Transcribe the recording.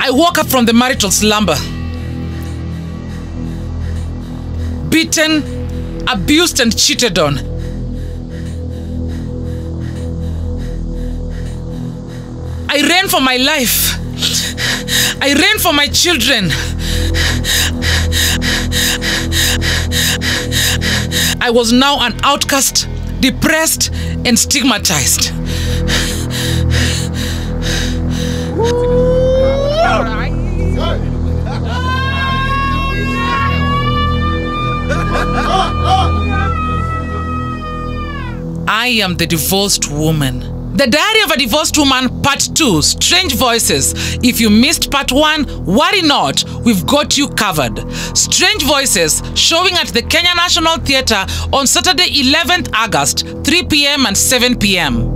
I woke up from the marital slumber, beaten, abused, and cheated on. I ran for my life. I ran for my children. I was now an outcast, depressed, and stigmatized. I am the divorced woman. The Diary of a Divorced Woman, Part 2, Strange Voices. If you missed Part 1, worry not, we've got you covered. Strange Voices, showing at the Kenya National Theatre on Saturday 11th August, 3 p.m. and 7 p.m.